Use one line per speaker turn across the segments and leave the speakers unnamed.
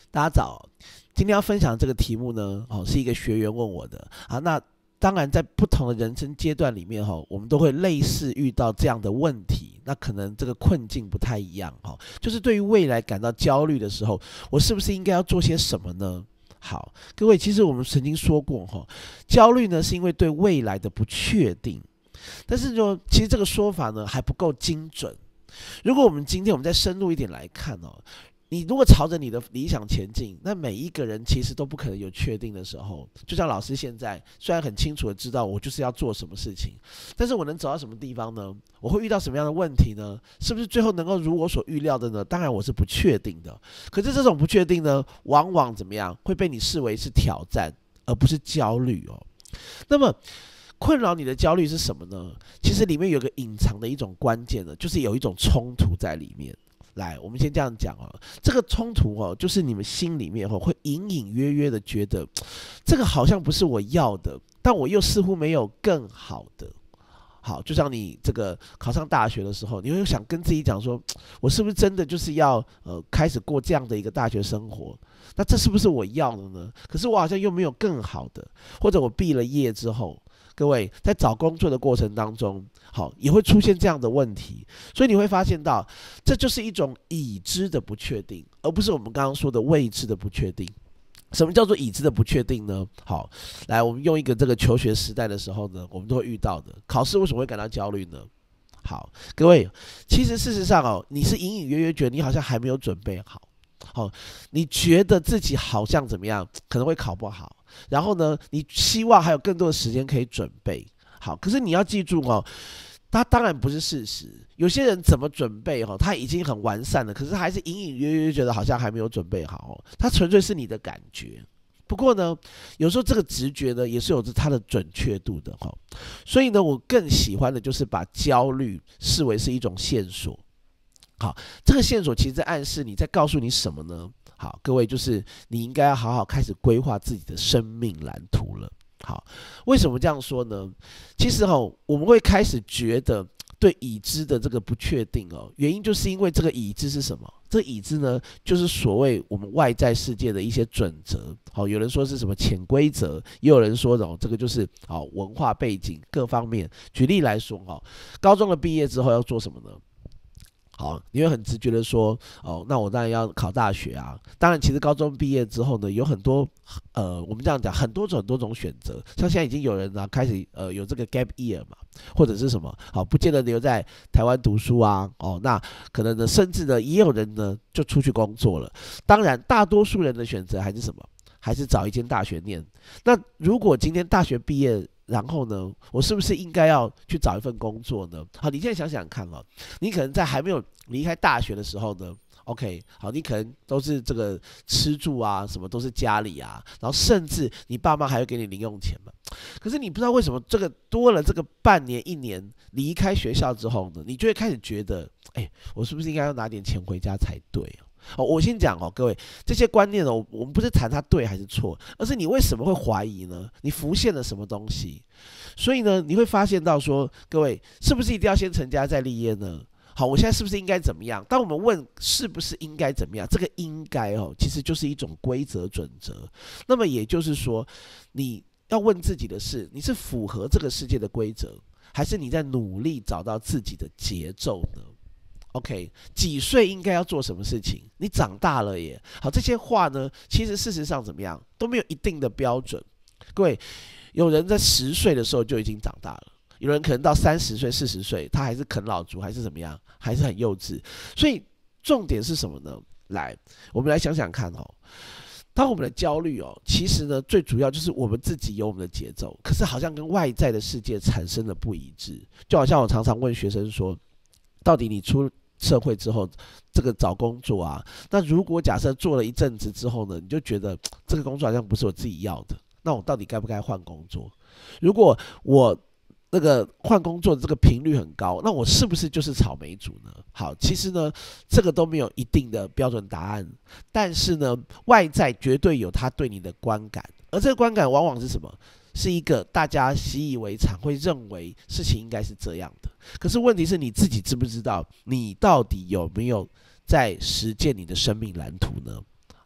大家早，今天要分享这个题目呢，是一个学员问我的啊。那当然，在不同的人生阶段里面，我们都会类似遇到这样的问题。那可能这个困境不太一样，就是对于未来感到焦虑的时候，我是不是应该要做些什么呢？好，各位，其实我们曾经说过，焦虑呢是因为对未来的不确定，但是其实这个说法呢还不够精准。如果今天我们再深入一点来看，你如果朝着你的理想前进，那每一个人其实都不可能有确定的时候。就像老师现在虽然很清楚的知道我就是要做什么事情，但是我能走到什么地方呢？我会遇到什么样的问题呢？是不是最后能够如我所预料的呢？当然我是不确定的。可是这种不确定呢，往往怎么样会被你视为是挑战，而不是焦虑哦。那么困扰你的焦虑是什么呢？其实里面有个隐藏的一种关键呢，就是有一种冲突在里面。来，我们先这样讲这个冲突就是你们心里面会隐隐约约的觉得，这个好像不是我要的，但我又似乎没有更好的。好，就像你这个考上大学的时候，你会想跟自己讲说，我是不是真的就是要开始过这样的一个大学生活？那这是不是我要的呢？可是我好像又没有更好的，或者我毕了业之后。各位在找工作的过程当中，也会出现这样的问题，所以你会发现到，这就是一种已知的不确定，而不是我们刚刚说的未知的不确定。什么叫做已知的不确定呢？好，来，我们用一个这个求学时代的时候呢，我们都会遇到的。考试为什么会感到焦虑呢？好，各位，其实事实上你是隐隐约约觉得你好像还没有准备好。你觉得自己好像怎么样，可能会考不好，然后呢，你希望还有更多的时间可以准备好，可是你要记住它当然不是事实。有些人怎么准备他已经很完善了，可是还是隐隐约约觉得好像还没有准备好，它纯粹是你的感觉。不过呢，有时候这个直觉呢也是有着它的准确度的所以呢，我更喜欢的就是把焦虑视为是一种线索。好，这个线索其实在暗示你，在告诉你什么呢？好，各位，就是你应该要好好开始规划自己的生命蓝图了。好，为什么这样说呢？其实我们会开始觉得对已知的这个不确定原因就是因为这个已知是什么？这个已知呢，就是所谓我们外在世界的一些准则。好，有人说是什么潜规则，也有人说这个就是文化背景各方面。举例来说高中的毕业之后要做什么呢？好，你会很直觉的说，那我当然要考大学啊。当然，其实高中毕业之后呢，有很多我们这样讲，很多种选择。像现在已经有人开始有这个 gap year 嘛，或者是什么，不见得留在台湾读书啊。那可能呢，甚至呢，也有人呢就出去工作了。当然，大多数人的选择还是什么？还是找一间大学念。那如果今天大学毕业，然后呢，我是不是应该要去找一份工作呢？好，你现在想想看你可能在还没有离开大学的时候呢 ，OK， 好，你可能都是这个吃住啊，什么都是家里啊，然后甚至你爸妈还会给你零用钱嘛。可是你不知道为什么这个多了这个半年一年离开学校之后呢，你就会开始觉得，我是不是应该要拿点钱回家才对我先讲各位，这些观念我们不是谈它对还是错，而是你为什么会怀疑呢？你浮现了什么东西？所以呢，你会发现到说，各位是不是一定要先成家再立业呢？好，我现在是不是应该怎么样？当我们问是不是应该怎么样，这个应该其实就是一种规则准则。那么也就是说，你要问自己的是，你是符合这个世界的规则，还是你在努力找到自己的节奏呢？OK， 几岁应该要做什么事情？你长大了耶。好，这些话呢，其实事实上怎么样都没有一定的标准。各位，有人在10岁的时候就已经长大了，有人可能到30岁、40岁，他还是啃老族，还是怎么样，还是很幼稚。所以重点是什么呢？来，我们来想想看当我们的焦虑其实呢，最主要就是我们自己有我们的节奏，可是好像跟外在的世界产生了不一致。就好像我常常问学生说，到底你出社会之后，这个找工作啊，那如果假设做了一阵子之后呢，你就觉得这个工作好像不是我自己要的，那我到底该不该换工作？如果我那个换工作的这个频率很高，那我是不是就是草莓族呢？好，其实呢，这个都没有一定的标准答案，但是呢，外在绝对有它对你的观感，而这个观感往往是什么？是一个大家习以为常，会认为事情应该是这样的。可是问题是你自己知不知道，你到底有没有在实践你的生命蓝图呢？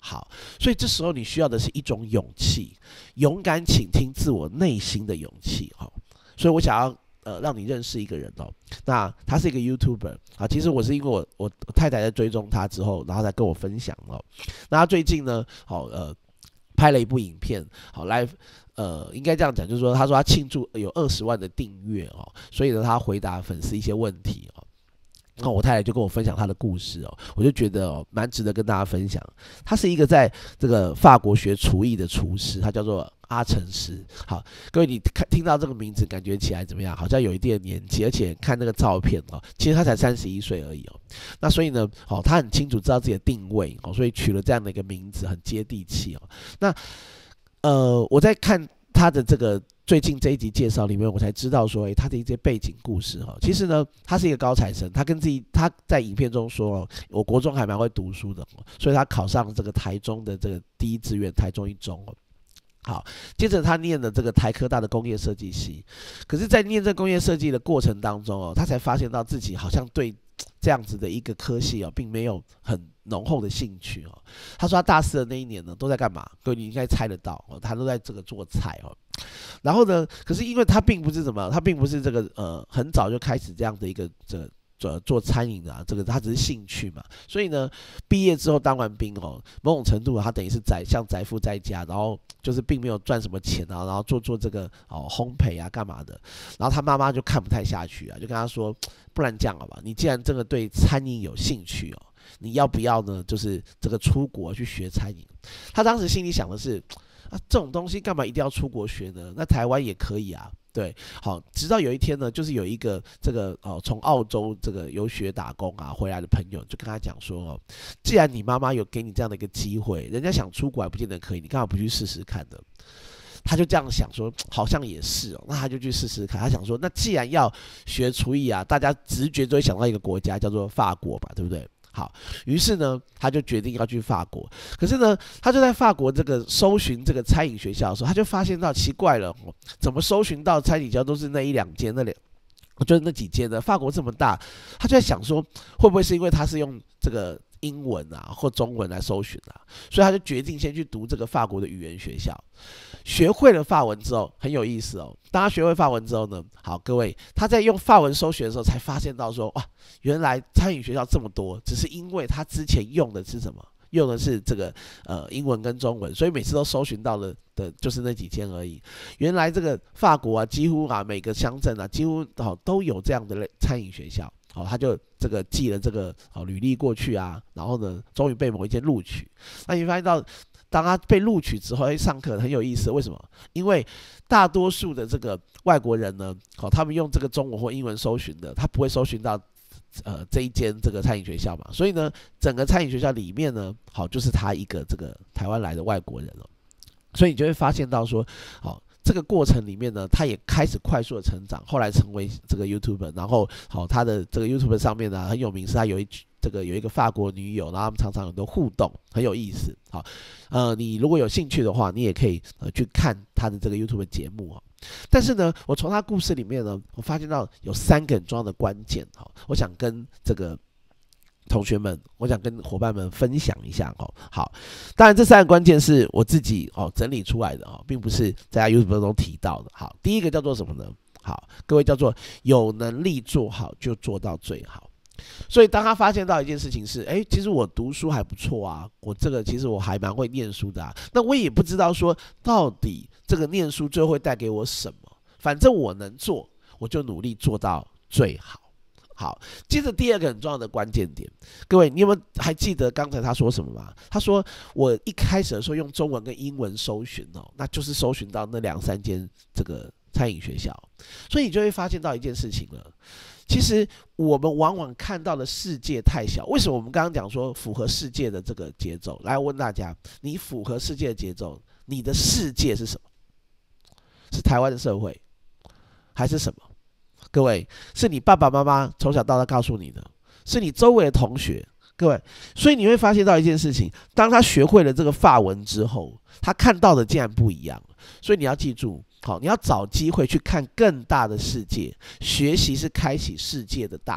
好，所以这时候你需要的是一种勇气，勇敢倾听自我内心的勇气。所以我想要让你认识一个人哦，那他是一个 YouTuber 啊，其实我是因为我太太在追踪他之后，然后才跟我分享哦。那他最近呢，拍了一部影片，好来应该这样讲，就是说他说他庆祝有20万的订阅哦，所以呢他回答粉丝一些问题哦。那我太太就跟我分享她的故事哦，我就觉得蛮值得跟大家分享。他是一个在这个法国学厨艺的厨师，他叫做阿成师。好，各位你听到这个名字，感觉起来怎么样？好像有一定的年纪，而且看那个照片哦，其实他才31岁而已哦。那所以呢，他很清楚知道自己的定位哦，所以取了这样的一个名字，很接地气哦。那我在看他的这个最近这一集介绍里面，我才知道说，他的一些背景故事哈。其实呢，他是一个高材生，他在影片中说，我国中还蛮会读书的，所以他考上这个台中的这个第一志愿台中一中哦。好，接着他念了这个台科大的工业设计系，可是，在念这工业设计的过程当中哦，他才发现到自己好像对这样子的一个科系哦，并没有很浓厚的兴趣哦。他说他大4的那一年呢，都在干嘛？各位你应该猜得到哦，他都在这个做菜哦。然后呢，可是因为他并不是他并不是这个很早就开始这样的一个做餐饮啊，这个他只是兴趣嘛，所以呢，毕业之后当完兵哦，某种程度他等于是像宅父在家，然后就是并没有赚什么钱啊，然后做这个烘焙啊干嘛的，然后他妈妈就看不太下去啊，就跟他说，不然这样好吧，你既然真的对餐饮有兴趣哦，你要不要呢？就是这个出国去学餐饮？他当时心里想的是，这种东西干嘛一定要出国学呢？那台湾也可以啊。对，好，直到有一天呢，就是有一个这个从澳洲这个游学打工啊回来的朋友，就跟他讲说既然你妈妈有给你这样的一个机会，人家想出国还不见得可以，你干嘛不去试试看呢？他就这样想说，好像也是哦，那他就去试试看。他想说，那既然要学厨艺啊，大家直觉就会想到一个国家叫做法国吧，对不对？好，于是呢，他就决定要去法国。可是呢，他就在法国这个搜寻这个餐饮学校的时候，他就发现到奇怪了，怎么搜寻到餐饮学校都是那1-2间，就是那几间呢？法国这么大，他就在想说，会不会是因为他是用这个英文啊或中文来搜寻啊？所以他就决定先去读这个法国的语言学校。学会了法文之后，很有意思哦。当他学会法文之后呢，好，各位，他在用法文搜寻的时候，才发现到说，哇，原来餐饮学校这么多，只是因为他之前用的是什么？用的是这个英文跟中文，所以每次都搜寻到的就是那几间而已。原来这个法国啊，几乎啊每个乡镇啊，几乎都有这样的餐饮学校。好，他就这个寄了这个履历过去啊，然后呢，终于被某一间录取。那你发现到，当他被录取之后，上课很有意思，为什么？因为大多数的这个外国人呢，他们用这个中文或英文搜寻的，他不会搜寻到这一间这个餐饮学校嘛，所以呢，整个餐饮学校里面呢，好，就是他一个这个台湾来的外国人哦，所以你就会发现到说，好，这个过程里面呢，他也开始快速的成长，后来成为这个 YouTuber， 然后好，他的这个 YouTuber 上面呢很有名，是他有一个法国女友，然后他们常常有很多互动，很有意思。好，你如果有兴趣的话，你也可以去看他的这个 YouTube 节目哦。但是呢，我从他故事里面呢，我发现到有3个很重要的关键，好，我想跟这个同学们，我想跟伙伴们分享一下哦。好，当然这3个关键是我自己整理出来的哦，并不是在 YouTube 中提到的。好，第一个叫做什么呢？好，各位叫做有能力做好就做到最好。所以当他发现到一件事情是，其实我读书还不错啊，我这个其实我还蛮会念书的啊，那我也不知道说到底这个念书最后会带给我什么，反正我能做，我就努力做到最好。好，接着第2个很重要的关键点，各位，你有没有还记得刚才他说什么吗？他说我一开始的时候用中文跟英文搜寻哦，那就是搜寻到那2-3间这个餐饮学校，所以你就会发现到一件事情了。其实我们往往看到的世界太小，为什么我们刚刚讲说符合世界的这个节奏？来问大家，你符合世界的节奏，你的世界是什么？是台湾的社会，还是什么？各位，是你爸爸妈妈从小到大告诉你的，是你周围的同学。各位，所以你会发现到一件事情，当他学会了这个法文之后，他看到的竟然不一样。所以你要记住，好，你要找机会去看更大的世界，学习是开启世界的大门。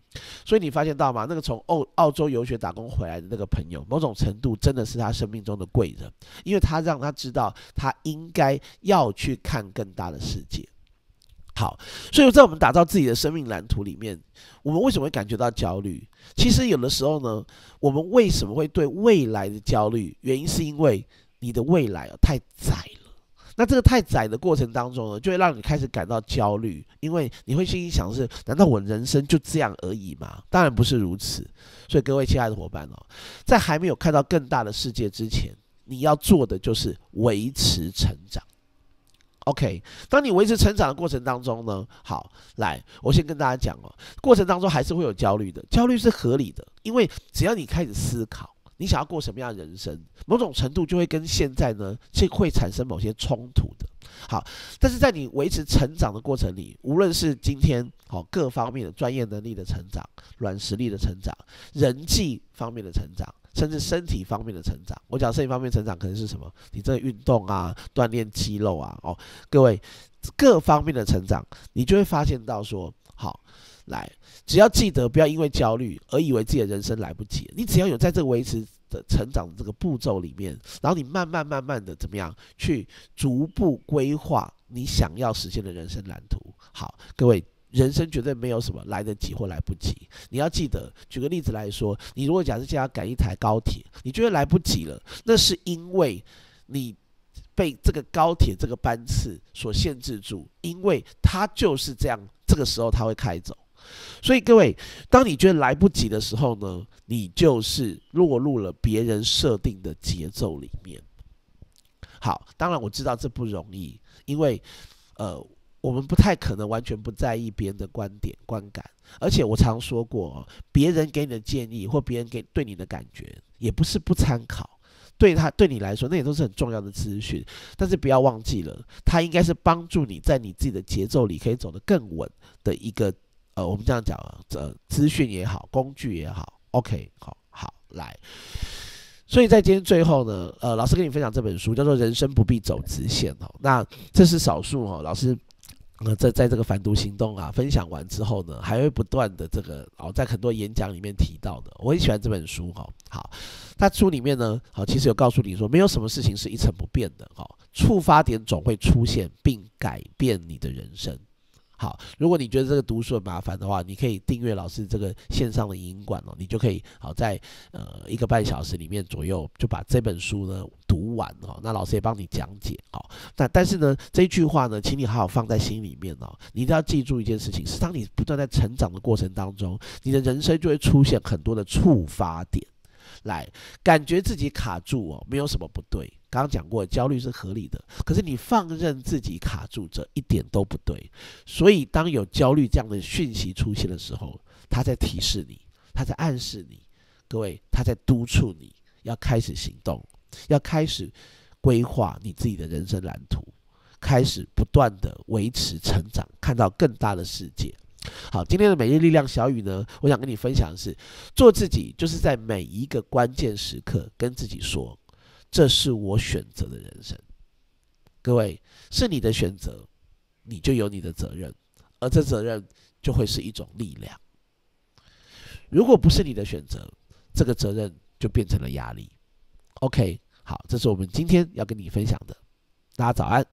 所以你发现到吗？那个从澳洲游学打工回来的那个朋友，某种程度真的是他生命中的贵人，因为他让他知道他应该要去看更大的世界。好，所以在我们打造自己的生命蓝图里面，我们为什么会感觉到焦虑？其实有的时候呢，我们为什么会对未来的焦虑？原因是因为你的未来太窄了。那这个太窄的过程当中呢，就会让你开始感到焦虑，因为你会心里想的是：难道我人生就这样而已吗？当然不是如此。所以各位亲爱的伙伴哦，在还没有看到更大的世界之前，你要做的就是维持成长。OK， 当你维持成长的过程当中呢，好，来，我先跟大家讲哦，过程当中还是会有焦虑的，焦虑是合理的，因为只要你开始思考，你想要过什么样的人生，某种程度就会跟现在呢，会产生某些冲突的。好，但是在你维持成长的过程里，无论是今天各方面的专业能力的成长、软实力的成长、人际方面的成长，甚至身体方面的成长。我讲身体方面的成长可能是什么？你这个运动啊，锻炼肌肉啊，各位各方面的成长，你就会发现到说，好，来，只要记得不要因为焦虑而以为自己的人生来不及。你只要有在这个维持的成长的这个步骤里面，然后你慢慢的怎么样去逐步规划你想要实现的人生蓝图。好，各位，人生绝对没有什么来得及或来不及。你要记得，举个例子来说，你如果假设现在要赶一台高铁，你觉得来不及了，那是因为你被这个高铁这个班次所限制住，因为它就是这样，这个时候它会开走。所以各位，当你觉得来不及的时候呢，你就是落入了别人设定的节奏里面。好，当然我知道这不容易，因为我们不太可能完全不在意别人的观点观感，而且我常说过，别人给你的建议或别人对你的感觉，也不是不参考。对你来说，那也都是很重要的资讯，但是不要忘记了，它应该是帮助你在你自己的节奏里可以走得更稳的一个我们这样讲资讯也好，工具也好 ，OK， 好，来。所以在今天最后呢，老师跟你分享这本书叫做《人生不必走直线》那这是少数老师。在这个反毒行动分享完之后呢，还会不断的在很多演讲里面提到的，我很喜欢这本书好，它书里面呢，其实有告诉你说，没有什么事情是一成不变的触发点总会出现并改变你的人生。好，如果你觉得这个读书很麻烦的话，你可以订阅老师这个线上的影音馆你就可以在1个半小时里面左右就把这本书呢读完那老师也帮你讲解但是呢这一句话呢，请你好好放在心里面你一定要记住一件事情，是当你不断在成长的过程当中，你的人生就会出现很多的触发点，来感觉自己卡住没有什么不对。刚刚讲过，焦虑是合理的，可是你放任自己卡住，这一点都不对。所以，当有焦虑这样的讯息出现的时候，它在提示你，它在暗示你，各位，它在督促你要开始行动，要开始规划你自己的人生蓝图，开始不断的维持成长，看到更大的世界。好，今天的每日力量小语呢，我想跟你分享的是，做自己就是在每一个关键时刻跟自己说，这是我选择的人生。各位，是你的选择，你就有你的责任，而这责任就会是一种力量。如果不是你的选择，这个责任就变成了压力。OK， 好，这是我们今天要跟你分享的。大家早安。